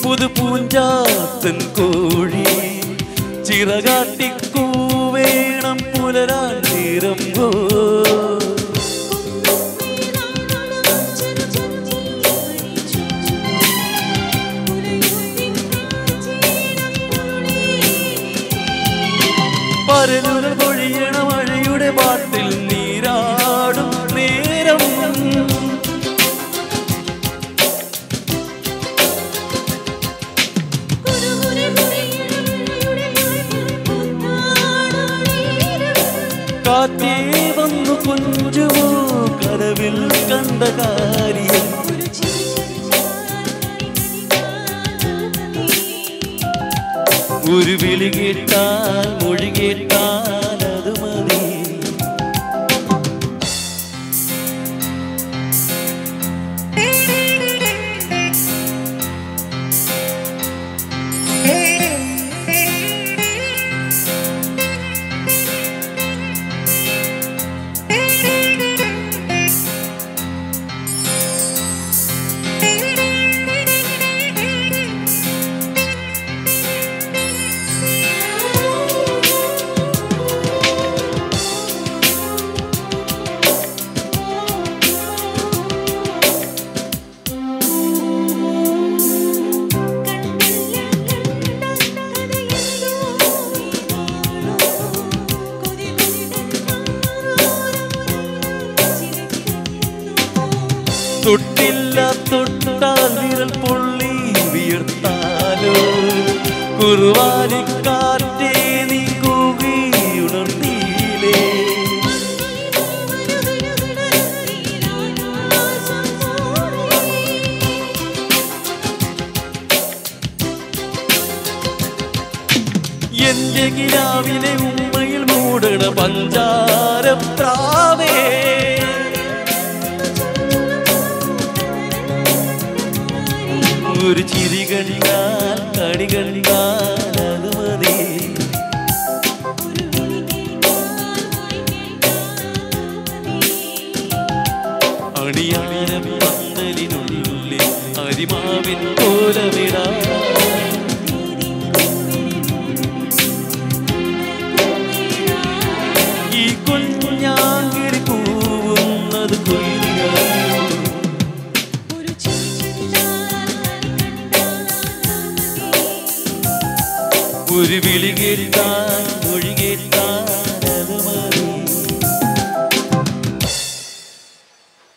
പുതു പൂഞ്ചാത്തൻ കോഴി ചിറകാട്ടിക്കൂവേണം പുലരാൻ നേരം പോ. പരലുകൾ പൊഴിയണ മഴയുടെ പാട്ടിൽ നീരാടും നേരം. കാറ്റേ വന്നു കൊഞ്ചുമോ കടവിൽ കണ്ട കാര്യം. ഒരു വിളി കേട്ടാൽ മൊഴി കേട്ടാൽ അത് മതി. തൊട്ടില്ല തൊട്ടാൽ വിരൽ പൊള്ളി വിയർത്താലോ കുറുവാലിക്കാറ്റേ നീ കൂകി ഉണർത്തിയില്ലേ. എന്റെ കിനാവിലെ ഉമ്മയിൽ മൂടണ പഞ്ചാരപ്രാവേ. ഒരു ചിരി കണ്ടാൽ കണി കണ്ടാൽ അത് മതി. അണിയാന പന്തലിനുള്ളിൽ അരിമാവിൻ കോലമിടാ. ഈ കുഞ്ഞാങ്കിരി കൂവുന്നത് കൊയ്യുക. ഒരു വിളി കേട്ടാൽ